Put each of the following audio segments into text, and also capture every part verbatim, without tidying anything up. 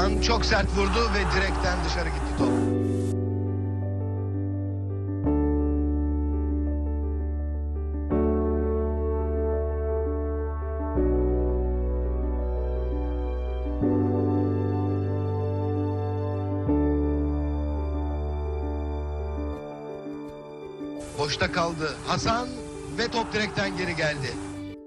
Hasan çok sert vurdu ve direkten dışarı gitti top. Boşta kaldı Hasan ve top direkten geri geldi.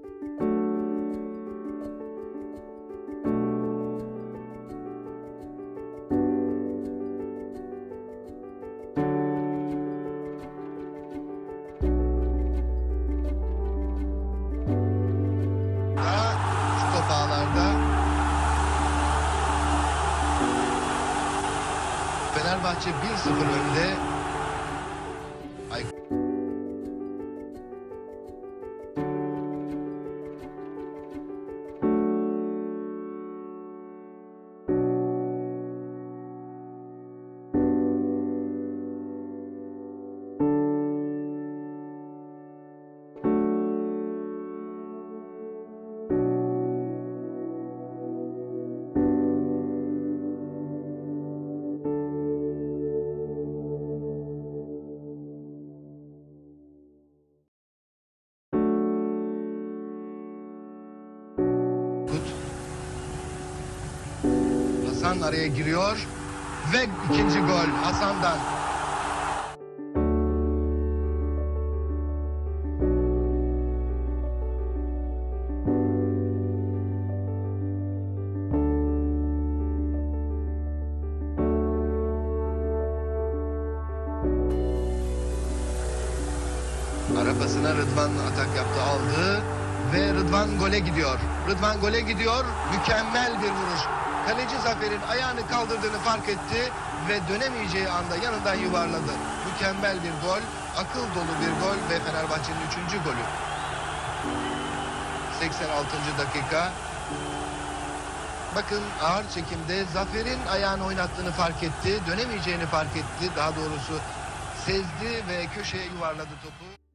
Şu top ağlarda. Fenerbahçe bir sıfır önde. Ay. Hasan araya giriyor ve ikinci gol Hasan'dan. Arabasına Rıdvan atak yaptı, aldı ve Rıdvan gole gidiyor. Rıdvan gole gidiyor. Mükemmel bir vuruş. Kaleci Zafer'in ayağını kaldırdığını fark etti ve dönemeyeceği anda yanından yuvarladı. Mükemmel bir gol, akıl dolu bir gol ve Fenerbahçe'nin üçüncü golü. seksen altıncı dakika. Bakın ağır çekimde Zafer'in ayağını oynattığını fark etti, dönemeyeceğini fark etti. Daha doğrusu sezdi ve köşeye yuvarladı topu.